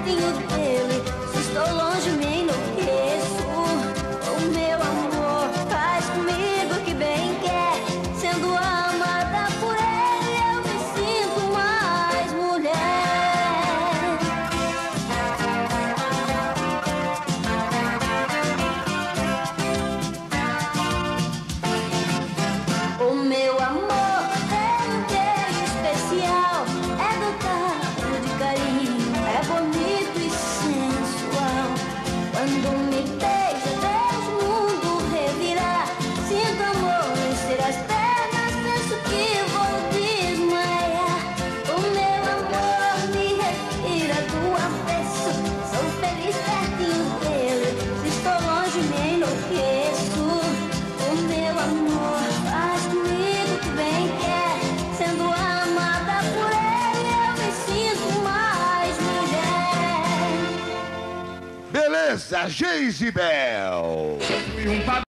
pertinho dele. Se estou longe, me enlouqueço. O meu amor faz comigo o que bem quer. Sendo amada por ele, eu me sinto mais mulher. O meu amor é inteiro especial, é dotado de carinho, é bonito e sensual. Quando me beija, Deus o mundo revirar. Sinto amor vencer as pernas, penso que vou desmaiar. O meu amor me respira do avesso, sou feliz pertinho dele. Se estou longe, me enlouqueço. O meu amor faz comigo o que bem quer. Sendo amada por ele, eu me sinto mais mulher. Beleza, Geisibel.